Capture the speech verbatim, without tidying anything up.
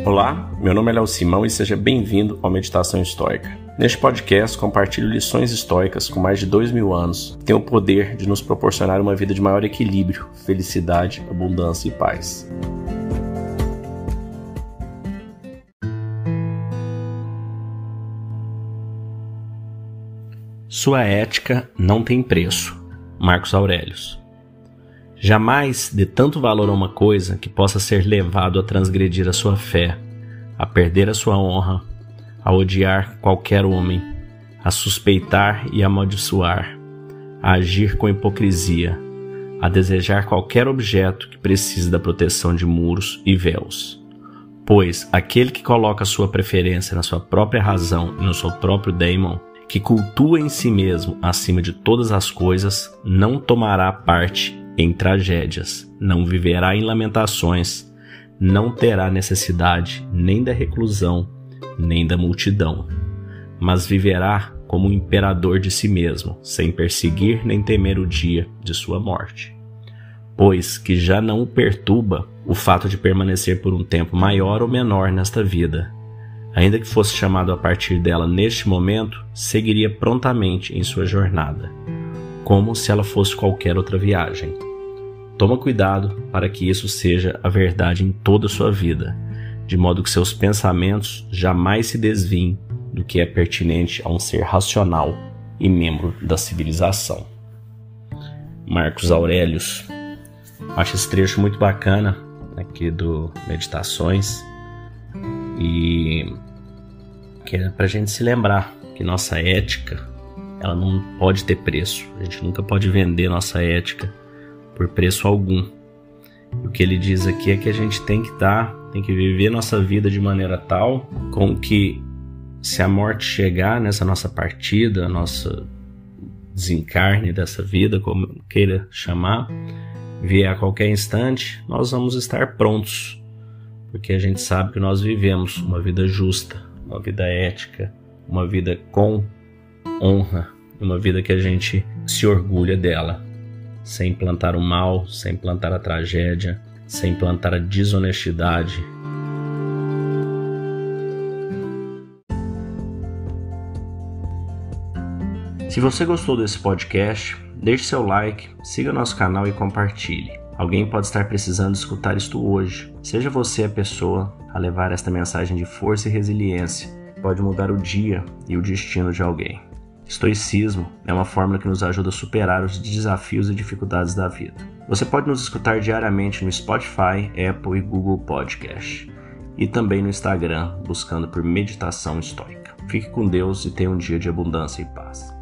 Olá, meu nome é Léo Simão e seja bem-vindo ao Meditação Estoica. Neste podcast compartilho lições estoicas com mais de dois mil anos que têm o poder de nos proporcionar uma vida de maior equilíbrio, felicidade, abundância e paz. Sua ética não tem preço. Marcos Aurelius. Jamais dê tanto valor a uma coisa que possa ser levado a transgredir a sua fé, a perder a sua honra, a odiar qualquer homem, a suspeitar e amaldiçoar, a agir com hipocrisia, a desejar qualquer objeto que precise da proteção de muros e véus. Pois aquele que coloca sua preferência na sua própria razão e no seu próprio daimon, que cultua em si mesmo acima de todas as coisas, não tomará parte em tragédias, não viverá em lamentações, não terá necessidade nem da reclusão, nem da multidão, mas viverá como um imperador de si mesmo, sem perseguir nem temer o dia de sua morte. Pois que já não o perturba o fato de permanecer por um tempo maior ou menor nesta vida. Ainda que fosse chamado a partir dela neste momento, seguiria prontamente em sua jornada, como se ela fosse qualquer outra viagem. Toma cuidado para que isso seja a verdade em toda a sua vida, de modo que seus pensamentos jamais se desviem do que é pertinente a um ser racional e membro da civilização. Marcos Aurelius. Acho esse trecho muito bacana aqui do Meditações e que é para a gente se lembrar que nossa ética ela não pode ter preço. A gente nunca pode vender nossa ética por preço algum. O que ele diz aqui é que a gente tem que estar, tem que viver nossa vida de maneira tal com que, se a morte chegar nessa nossa partida, nossa desencarne dessa vida, como queira chamar, vier a qualquer instante, nós vamos estar prontos, porque a gente sabe que nós vivemos uma vida justa, uma vida ética, uma vida com honra, uma vida que a gente se orgulha dela, sem plantar o mal, sem plantar a tragédia, sem plantar a desonestidade. Se você gostou desse podcast, deixe seu like, siga nosso canal e compartilhe. Alguém pode estar precisando escutar isto hoje. Seja você a pessoa a levar esta mensagem de força e resiliência. Pode mudar o dia e o destino de alguém. Estoicismo é uma fórmula que nos ajuda a superar os desafios e dificuldades da vida. Você pode nos escutar diariamente no Spotify, Apple e Google Podcast. E também no Instagram, buscando por Meditação Estoica. Fique com Deus e tenha um dia de abundância e paz.